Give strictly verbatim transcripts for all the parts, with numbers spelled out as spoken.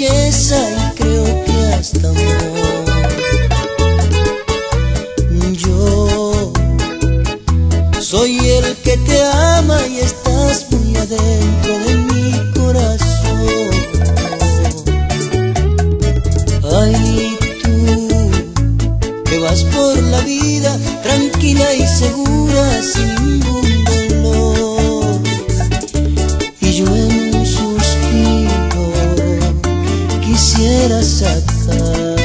belleza y creo que hasta amor. Yo soy el que te ama y estás muy adentro de mi corazón. Ay, tú que vas por la vida tranquila y segura sin ningún dolor, y yo en un suspiro quisiera sacar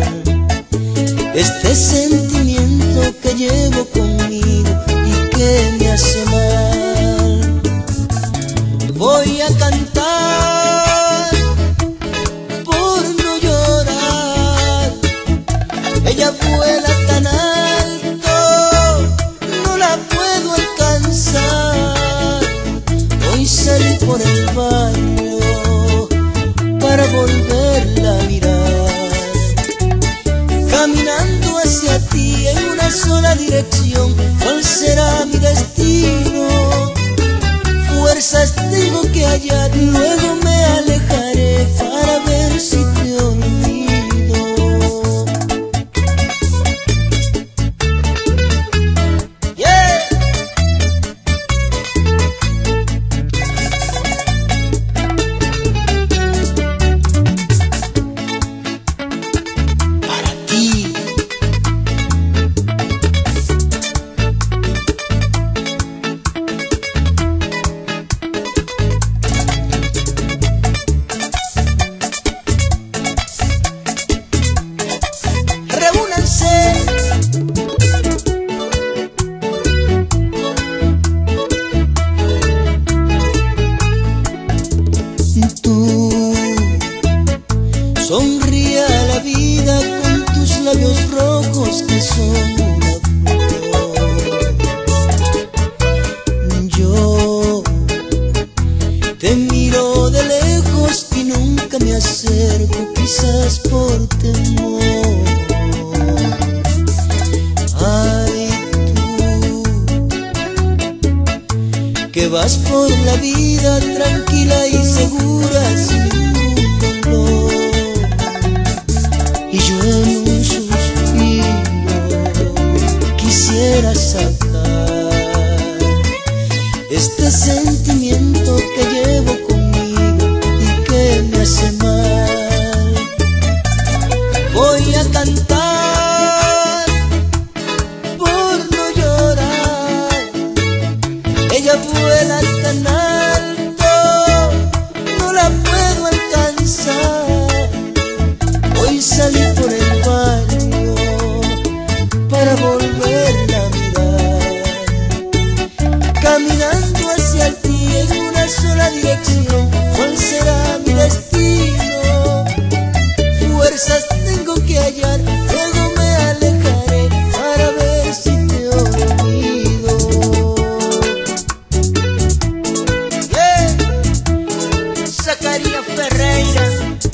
este sentimiento que llevo conmigo y que me hace mal. Voy a cantar por no llorar. Ella vuela tan alto, no la puedo alcanzar. Hoy salí por el barrio para volverla a mirar, caminando hacia ti en una sola dirección. ¿Cuál será mi destino? Fuerzas tengo que hallar, luego me alejaré para ver si te olvido. Yeah. Para ti. Tú sonríe a la vida con tus labios rojos que son una flor. Yo te miro de lejos y nunca me acerco, quizás por temor. Ay, tú que vas por la vida tranquila y segura sin ningún dolor, y yo en un suspiro quisiera sacar este sentimiento que llevo conmigo y que me hace mal. Voy a cantar por no llorar. Ella vuela tan alto, no la puedo alcanzar. Hoy salí por el barrio para volverla a mirar, caminando hacia ti en una sola dirección. ¿Cuál será mi destino? Fuerzas tengo que hallar, luego me alejaré para ver si te olvido. Zacarías Ferreira.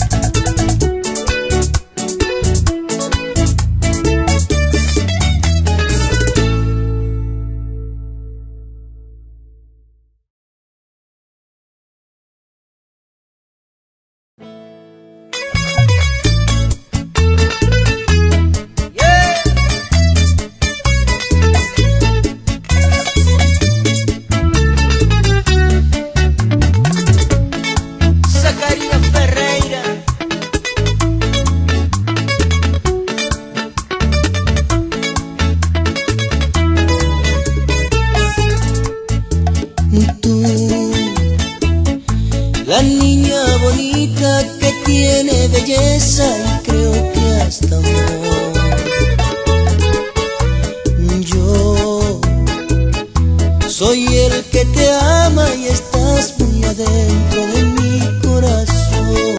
Tú, la niña bonita que tiene belleza y creo que hasta amor. Yo soy el que te ama y estás muy adentro de mí.